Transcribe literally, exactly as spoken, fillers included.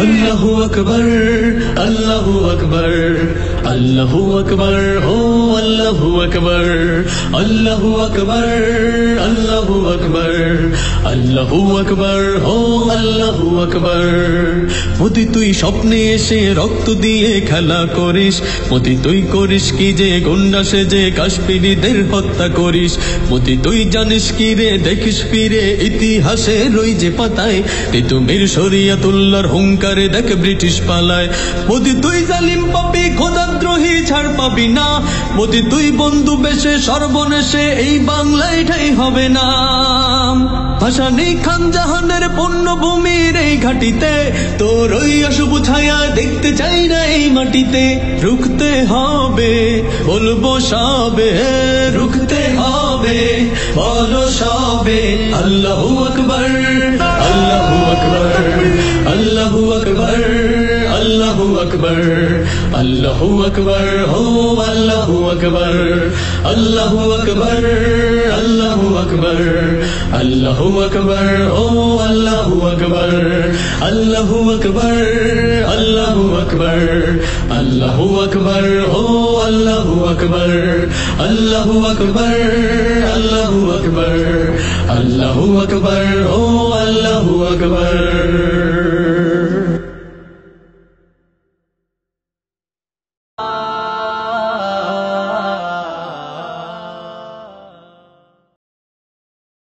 আল্লাহু আকবার আল্লাহু আকবার আল্লাহু আকবার ও আল্লাহু আকবার আল্লাহু আকবার আল্লাহু আকবার আল্লাহু আকবার ও আল্লাহু আকবার। মতি তুই স্বপ্নে এসে রক্ত দিয়ে খেলা করিস, মতি তুই করিস কি যে গুন্ডা সেজে কাশ্মীরিদের হত্যা করিস। মতি তুই জানিস কি রে দেখিস ফিরে ইতিহাসে রই যে পাতায়, তিতুমির শরিয়াতুল্লাহর হুঙ্কারে দেখ ব্রিটিশ পালায়। মতি তুই জালিম পাপী খোদাদ্রোহী ছাড় পাবি না, মতি তুই বন্ধু বেশে সর্বনেশে এই বাংলায় ঠাই হবে না। ভাষা নেই খান জাহানের পূর্ণভূমির এই ঘাটিতে, তোর ওই অশুভ ছায়া দেখতে চাই না এই মাটিতে। রুখতে হবে বলবো সবে, রুখতে হবে বলো সবে। আল্লাহু আকবার আল্লাহু আকবার আল্লাহু আকবার আল্লাহু আকবার আল্লাহু আকবার হো আল্লাহু আকবার আল্লাহু আকবার আল্লাহু আকবার আল্লাহু আকবার ও আল্লাহু আকবার আল্লাহু আকবার আল্লাহু আকবার আল্লাহু আকবার ও আল্লাহু আকবার আল্লাহু আকবার আল্লাহু আকবার আল্লাহু আকবার ও আল্লাহু আকবার।